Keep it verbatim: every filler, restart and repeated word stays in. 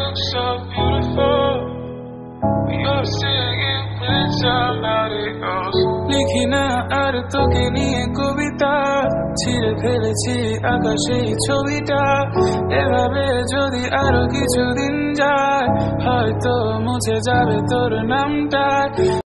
look so beautiful. You're singing with somebody else. লিখি না আর তোকে নিয়ে কবিতা, ছিঁড়ে ফেলেছি আকাশেই ছবিটা। এভাবে যদি আরো কিছুদিন যায়, হয়তো মুছে যাবে তোর নামটা।